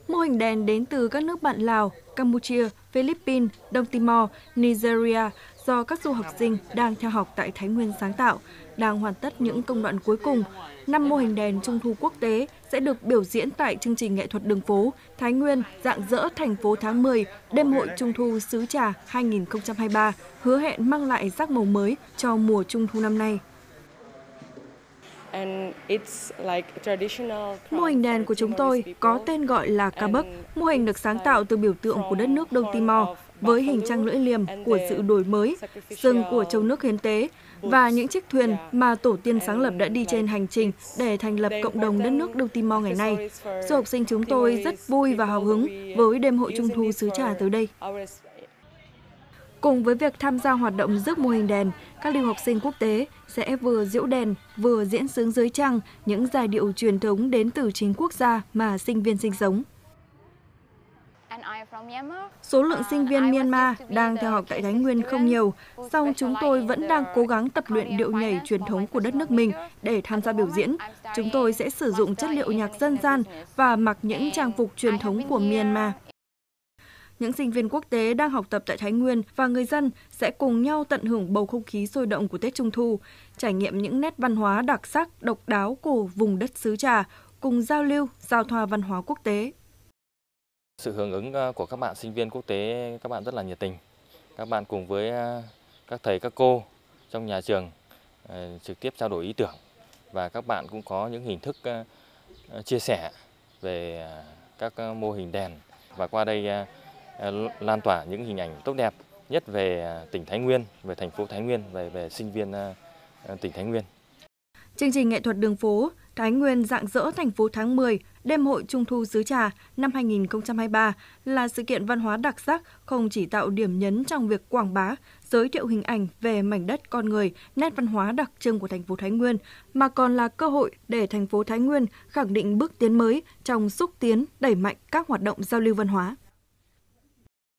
Mô hình đèn đến từ các nước bạn Lào, Campuchia, Philippines, Đông Timor, Nigeria do các du học sinh đang theo học tại Thái Nguyên sáng tạo, đang hoàn tất những công đoạn cuối cùng. 5 mô hình đèn Trung thu quốc tế sẽ được biểu diễn tại chương trình nghệ thuật đường phố Thái Nguyên rạng rỡ thành phố tháng 10, đêm hội Trung thu xứ Trà 2023, hứa hẹn mang lại sắc màu mới cho mùa Trung thu năm nay. Mô hình đèn của chúng tôi có tên gọi là Cá Bấc. Mô hình được sáng tạo từ biểu tượng của đất nước Đông Timor với hình trăng lưỡi liềm của sự đổi mới, sừng của châu nước hiến tế và những chiếc thuyền mà tổ tiên sáng lập đã đi trên hành trình để thành lập cộng đồng đất nước Đông Timor ngày nay. Du học sinh chúng tôi rất vui và hào hứng với đêm hội Trung thu xứ Trà tới đây. Cùng với việc tham gia hoạt động rước mô hình đèn, các lưu học sinh quốc tế sẽ vừa giễu đèn, vừa diễn xướng dưới trăng những giai điệu truyền thống đến từ chính quốc gia mà sinh viên sinh sống. Số lượng sinh viên Myanmar đang theo học tại Thái Nguyên không nhiều, song chúng tôi vẫn đang cố gắng tập luyện điệu nhảy truyền thống của đất nước mình để tham gia biểu diễn. Chúng tôi sẽ sử dụng chất liệu nhạc dân gian và mặc những trang phục truyền thống của Myanmar. Những sinh viên quốc tế đang học tập tại Thái Nguyên và người dân sẽ cùng nhau tận hưởng bầu không khí sôi động của Tết Trung thu, trải nghiệm những nét văn hóa đặc sắc, độc đáo của vùng đất xứ Trà, cùng giao lưu, giao thoa văn hóa quốc tế. Sự hưởng ứng của các bạn sinh viên quốc tế, các bạn rất là nhiệt tình. Các bạn cùng với các thầy, các cô trong nhà trường trực tiếp trao đổi ý tưởng và các bạn cũng có những hình thức chia sẻ về các mô hình đèn và qua đây lan tỏa những hình ảnh tốt đẹp nhất về tỉnh Thái Nguyên, về thành phố Thái Nguyên, về sinh viên tỉnh Thái Nguyên. Chương trình nghệ thuật đường phố Thái Nguyên rạng rỡ thành phố tháng 10, đêm hội Trung thu xứ Trà năm 2023 là sự kiện văn hóa đặc sắc không chỉ tạo điểm nhấn trong việc quảng bá, giới thiệu hình ảnh về mảnh đất con người, nét văn hóa đặc trưng của thành phố Thái Nguyên, mà còn là cơ hội để thành phố Thái Nguyên khẳng định bước tiến mới trong xúc tiến, đẩy mạnh các hoạt động giao lưu văn hóa.